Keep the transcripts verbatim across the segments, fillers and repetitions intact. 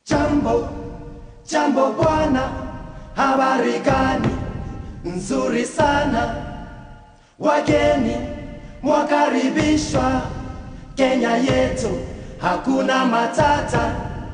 Jambo, jambo bwana, habari gani? Nzuri sana. Wageni mwakaribishwa Kenya yetu, hakuna matata.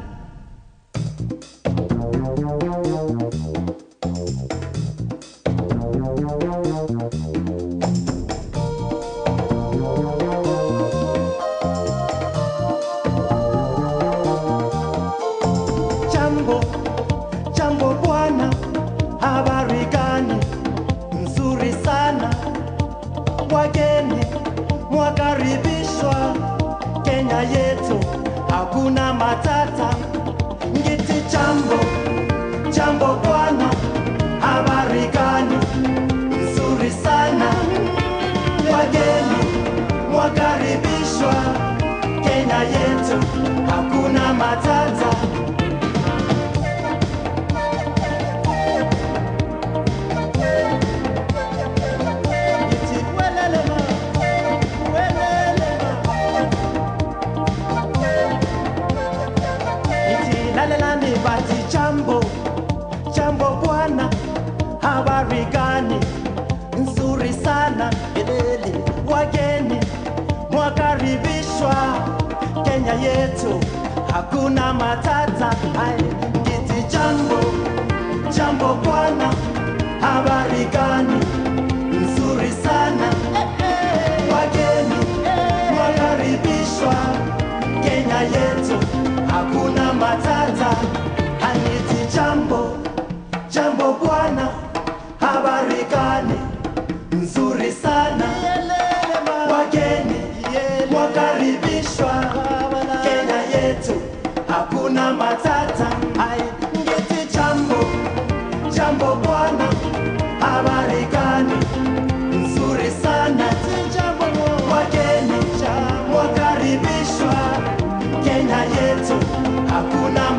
Jambo, jambo bwana, habari gani? Nzuri sana. Wageni mwakaribishwa Kenya yetu, hakuna matata. Ngiti jambo, jambo bwana, habari gani? Nzuri sana. Wageni mwakaribishwa Kenya yetu, hakuna matata. Bati jambo, jambo bwana, habari gani? Nzuri sana. Elele, wageni mwakaribishwa Kenya yetu, hakuna matata. Hai, ngiti jambo, jambo bwana, habari gani? Nzuri sana. Wageni mwakaribishwa Kenya yetu, hakuna matata. Aniti jambo, jambo bwana, habari gani? Nzuri sana. Wageni mwakaribishwa Kenya yetu, hakuna matata. Ai, ngiti jambo, jambo bwana, habari gani? Nzuri sana. Wageni mwakaribishwa Kenya yetu, hakuna